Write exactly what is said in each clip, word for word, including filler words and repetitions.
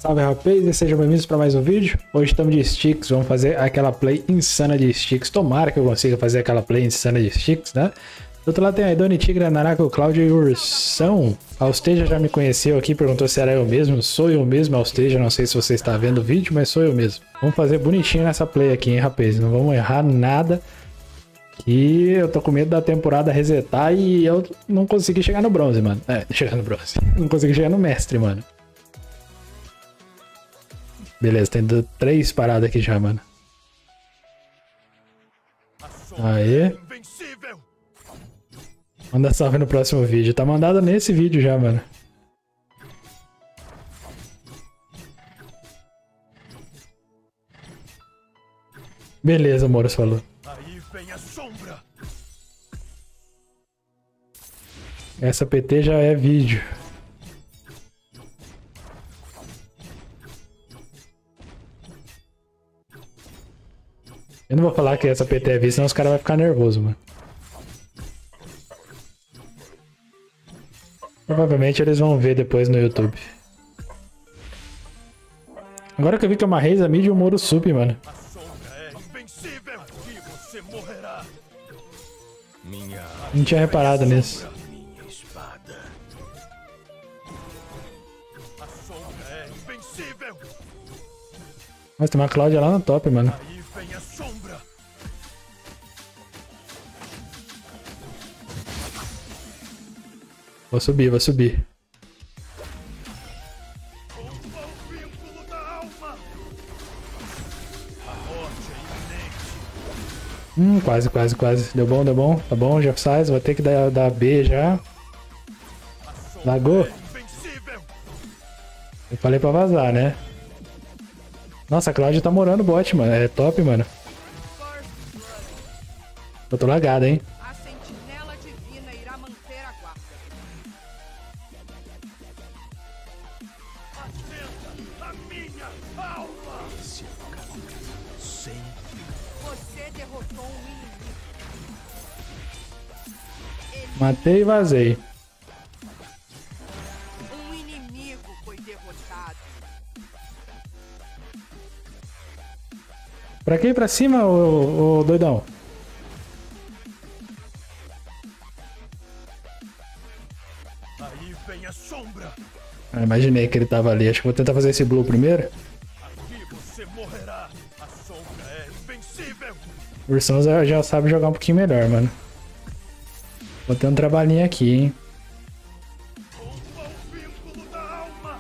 Salve rapaz, e sejam bem-vindos para mais um vídeo. Hoje estamos de Sticks, vamos fazer aquela play insana de Sticks. Tomara que eu consiga fazer aquela play insana de Sticks, né? Do outro lado tem a Idone, Tigra, Naraka, Cláudio e Ursão. A Alsteja já me conheceu aqui, perguntou se era eu mesmo. Sou eu mesmo, Alsteja, não sei se você está vendo o vídeo, mas sou eu mesmo. Vamos fazer bonitinho nessa play aqui, hein, rapaz? Não vamos errar nada. Que eu tô com medo da temporada resetar e eu não consegui chegar no bronze, mano. É, chegar no bronze. Não consegui chegar no mestre, mano. Beleza, tem três paradas aqui já, mano. Aê. Manda salve no próximo vídeo. Tá mandado nesse vídeo já, mano. Beleza, Moros falou. Aí vem a sombra. Essa P T já é vídeo. Eu não vou falar que essa P T é vídeo, senão os caras vão ficar nervosos, mano. Provavelmente eles vão ver depois no YouTube. Agora que eu vi que é uma Reisa mid e um Moro sub, mano. A sombra é invencível e você morrerá. Minha Não tinha reparado nisso. minha espada. A sombra é invencível. Mas tem uma Cláudia lá no top, mano. Aí vem a sombra. Vou subir, vou subir. Rompa o vínculo da alma. A morte é iminente. Hum, quase, quase, quase. Deu bom, deu bom. Tá bom, Jeff Size. Vou ter que dar, dar B já. Lagou. É invencível. Eu falei pra vazar, né? Nossa, a Cláudia tá morando o bot, mano. É top, mano. Eu tô lagado, hein? A sentinela divina irá manter a guarda. Acenda a minha alma. Esse é o caminho sem Você derrotou um inimigo. Matei e vazei. Um inimigo foi derrotado. Pra quem? Pra cima, ô, ô doidão? Aí vem a sombra. Ah, imaginei que ele tava ali. Acho que vou tentar fazer esse blue primeiro. Aqui você morrerá. A sombra é invencível. O Ursão já, já sabe jogar um pouquinho melhor, mano. Vou ter um trabalhinho aqui, hein? Rompa o vínculo da alma.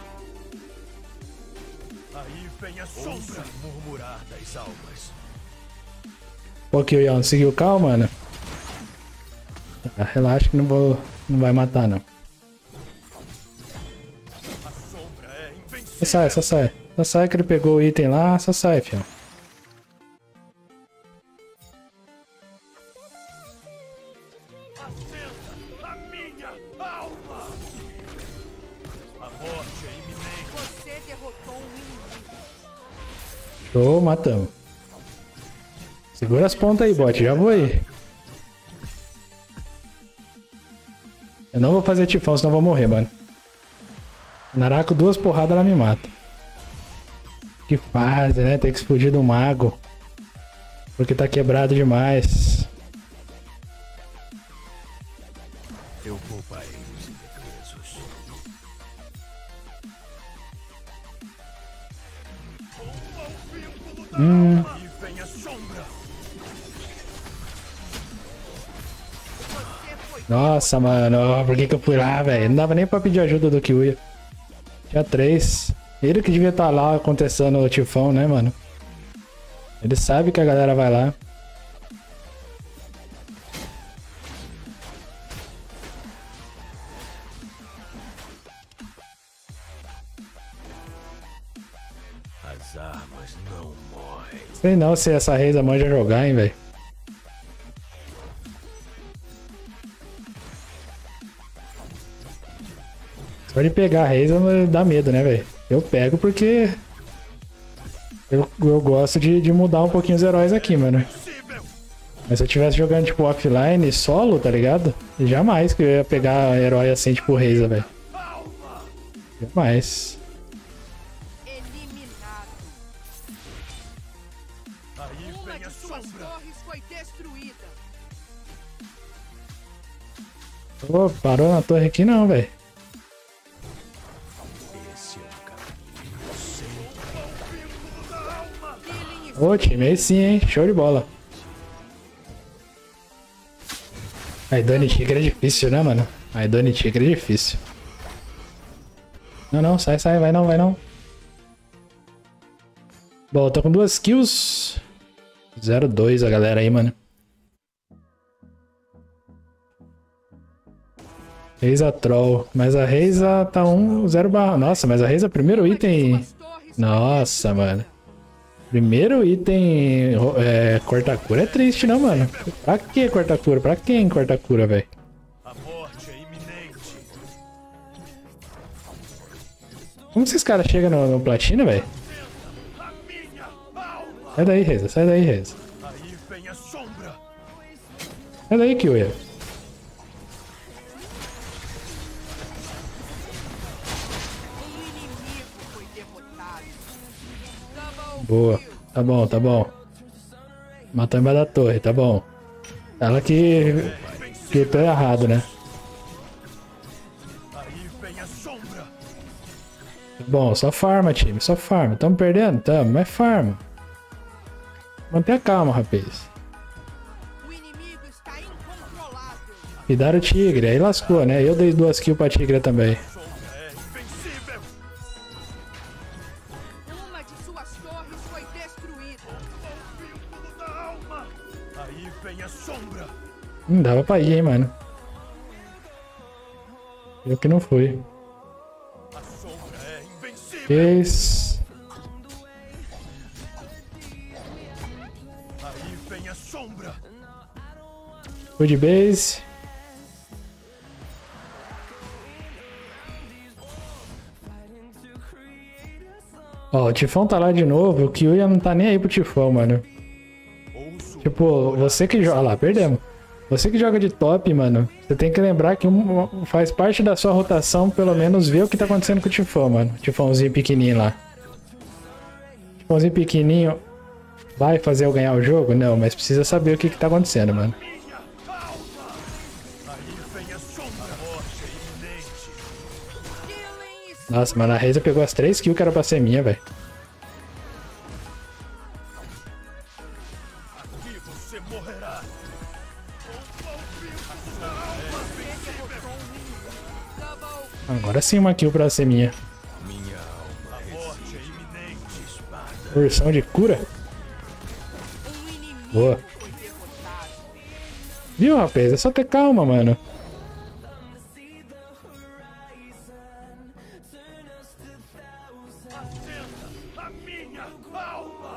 Aí vem a sombra. Murmurar das almas. Pô, que o Ian seguiu calma, mano. Tá, relaxa que não vou. Não vai matar, não. A sombra é invencível. Só sai, só sai. Só sai que ele pegou o item lá, só sai, fião. Acenda a minha alma. A morte é iminente. Você derrotou um inimigo. Show, matamos. Segura as pontas aí, bot. Já vou aí. Eu não vou fazer tifão, senão eu vou morrer, mano. Naraka, duas porradas, ela me mata. Que fase, né? Tem que explodir do mago. Porque tá quebrado demais. Eu pouparei os indefesos. Rompa o vínculo da Hum. alma. Aí vem a sombra. Você foi Nossa, mano. Ó, por que que eu fui lá, velho? Não dava nem pra pedir ajuda do Kiuya. Tinha três. Ele que devia estar lá acontecendo o tifão, né, mano? Ele sabe que a galera vai lá. As armas não morrem. Sei não se essa Reisa manja jogar, hein, velho. Só de pegar a Reisa dá medo, né, velho? Eu pego porque eu, eu gosto de, de mudar um pouquinho os heróis aqui, mano. Invencível. Mas se eu tivesse jogando, tipo, offline, solo, tá ligado? Jamais que eu ia pegar herói assim, tipo, Reisa, velho. Alma. Jamais. ele Ô, parou na torre aqui não, velho. Ô, time, aí sim, hein? Show de bola. Aí, Dani Tigre é difícil, né, mano? Aí, Dani Tigre é difícil. Não, não, sai, sai, vai não, vai não. Bom, tô com duas kills. zero dois a galera aí, mano. Reisa Troll. Mas a Reisa tá um zero barra. Nossa, mas a Reisa, primeiro item... Nossa, mano. Primeiro item é, corta-cura é triste, não, mano? Pra que corta-cura? Pra quem corta-cura, velho? A morte é iminente. Como esses caras chegam no, no platina, velho? A minha alma. Sai daí, Reza. Sai daí, Reza. Aí vem a sombra. Sai daí, Killua. Um inimigo foi derrotado. Double Boa. kill. Tá bom, tá bom. Matou embaixo da torre, tá bom. Ela que... que eu tô errado, né? Aí vem a sombra. Tá bom, só farma, time. Só farma. Tamo perdendo? Tamo, mas farma. Mantenha calma, rapaz. O inimigo está incontrolável. E dar o tigre, aí lascou, né? Eu dei duas kills pra tigre também. A sombra é invencível. Uma de suas torres foi destruída. O vínculo da alma. Aí vem a sombra. Hum, dava pra ir, hein, mano. Eu que não fui. A sombra é invencível. Que isso? Aí vem a sombra. Fui de base. Ó, o Tifão tá lá de novo. O Killua não tá nem aí pro Tifão, mano. Ouço. Tipo, você que joga... Olha lá, perdemos. Você que joga de top, mano, você tem que lembrar que um, faz parte da sua rotação, pelo menos, ver o que tá acontecendo com o Tifão, mano. Tifãozinho pequenininho lá. Tifãozinho pequenininho vai fazer eu ganhar o jogo? Não, mas precisa saber o que que tá acontecendo, mano. Minha alma. Aí vem a sombra. A morte é iminente. Killing is Nossa, mano, a Reza pegou as três kills que era pra ser minha, velho. Aqui você morrerá. double Agora sim uma kill pra ser minha. Minha alma. A morte é iminente. Espada. Porção de cura. um inimigo Boa. foi derrotado. Viu, rapaz? É só ter calma, mano. A minha alma.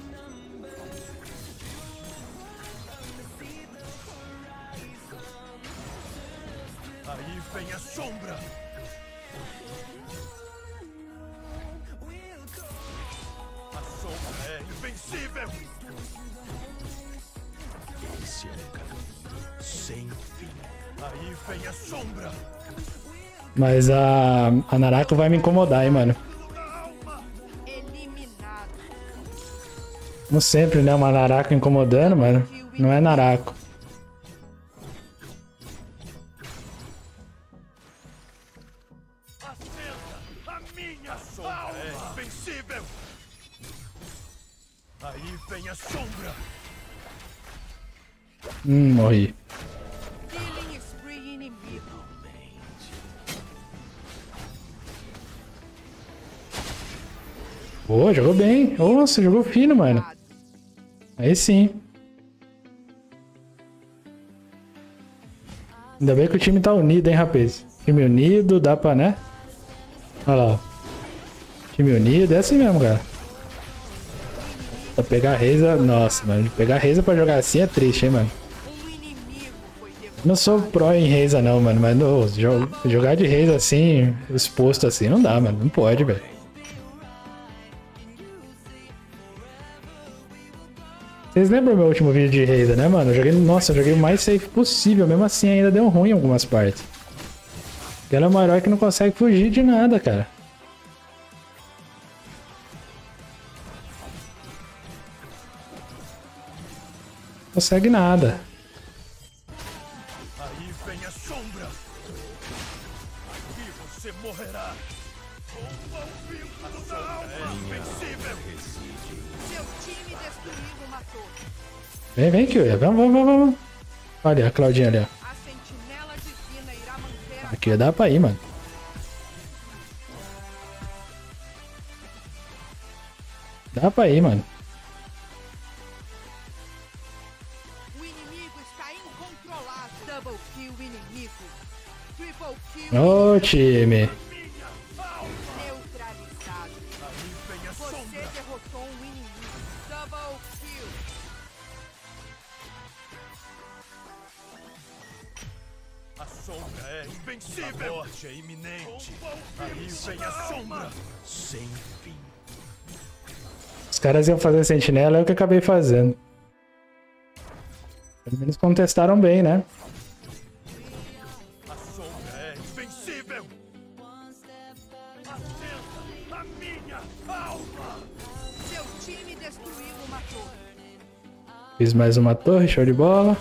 Aí vem a sombra. A sombra é invencível. Esse é o caminho sem fim. Aí vem a sombra. Mas a, a Narako vai me incomodar, hein, mano. Eliminado. Como sempre, né? Uma Narako incomodando, mano. Não é Narako. Acenda a minha sombra. É invencível. Aí vem a sombra. Hum, morri. Killing spree inimigo. Boa, jogou bem. Nossa, jogou fino, mano. Aí sim. Ainda bem que o time tá unido, hein, rapaz. Time unido, dá pra, né? Olha lá. Time unido, é assim mesmo, cara. Pra pegar a Reza... Nossa, mano. Pegar a Reza pra jogar assim é triste, hein, mano. Um inimigo foi derrotado. Não sou pro em Reza, não, mano. Mas no, jo- jogar de Reza assim, exposto assim, não dá, mano. Não pode, velho. Vocês lembram meu último vídeo de Reza, né, mano? Eu joguei, nossa, eu joguei o mais safe possível. Mesmo assim, ainda deu ruim em algumas partes. Porque ela é uma herói que não consegue fugir de nada, cara. Não consegue nada. Aí vem a sombra. sombra. Aqui você morrerá. Rompa o vínculo da alma invencível. Seu time destruiu uma torre. Vem, vem, Kiwi. Vamos, vamos, vamos, vamos. Olha a Claudinha ali, ó. A sentinela divina irá manter a Aqui dá pra ir, mano. Dá pra ir, mano. O inimigo está incontrolável. Double kill inimigo. Triple kill Ô, time. neutralizado. Aí vem a Você sombra. derrotou um inimigo. Double kill. A sombra é invencível. A morte é iminente. Aí vem a sombra. Sem fim. Os caras iam fazer sentinela, é o que eu acabei fazendo. Pelo menos contestaram bem, né? A sombra é invencível. Acenda a minha alma. Seu time destruiu uma torre. Fiz mais uma torre, show de bola.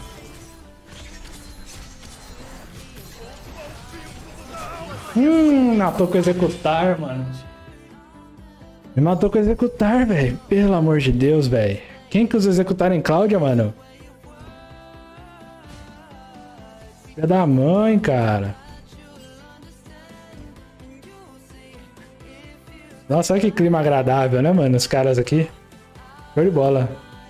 Hum, matou com executar, mano. Me matou com executar, velho. Pelo amor de Deus, velho. Quem que usa executar em Cláudia, mano? Filha da mãe, cara. Nossa, olha que clima agradável, né, mano? Os caras aqui. Show de bola.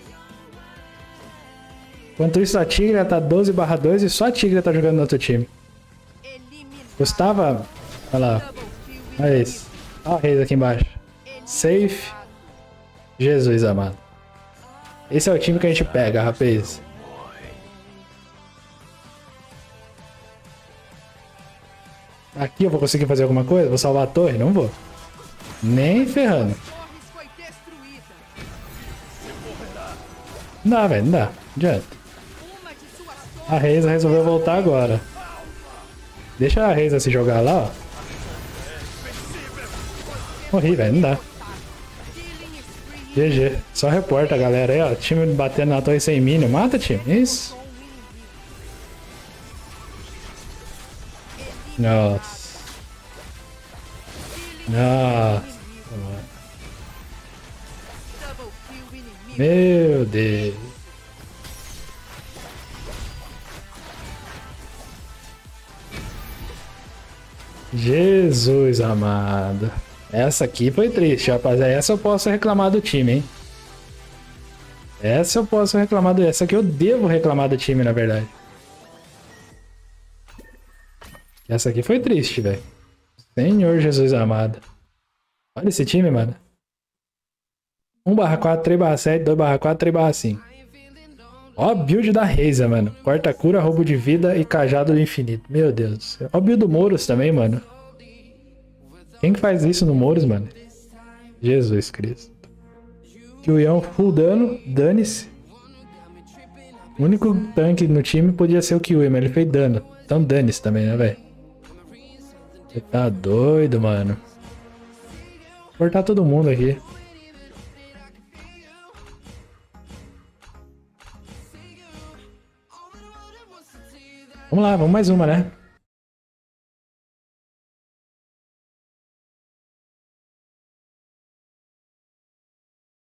Enquanto isso, a Tigre tá doze barra dois e só a Tigre tá jogando no outro time. Eliminado. Gustava. Olha lá. Double kill Olha isso. Olha a Reis aqui embaixo. Safe. Jesus amado. Esse é o time que a gente pega, rapaz. Aqui eu vou conseguir fazer alguma coisa? Vou salvar a torre? Não vou. Nem ferrando. Torres foi destruída. Não dá, velho. Não dá. Não adianta. Uma de suas A torres Reisa resolveu voltar agora. Deixa a Reisa se jogar lá, ó. Morri, velho. Não dá. killing spree G G. Só reporta, galera. Aí, ó. Time batendo na torre sem minion. Mata, time. Isso. com o inimigo. Nossa. Nossa. Double kill inimigo. Meu Deus. Jesus amado. Essa aqui foi triste, rapaziada. Essa eu posso reclamar do time, hein? Essa eu posso reclamar do... Essa aqui eu devo reclamar do time, na verdade. Essa aqui foi triste, velho. Senhor Jesus amado. Olha esse time, mano. um barra quatro, três barra sete, dois barra quatro, três barra cinco. Ó a build da Reisa, mano. Corta cura, roubo de vida e cajado do infinito. Meu Deus do céu. Ó a build do Moros também, mano. Quem que faz isso no Moros, mano? Jesus Cristo. Kyuyan full dano, dane-se. O único tanque no time podia ser o Kyuyan, mas ele fez dano. Então dane-se também, né, velho? Você tá doido, mano. Vou cortar todo mundo aqui. Vamos lá, vamos mais uma, né?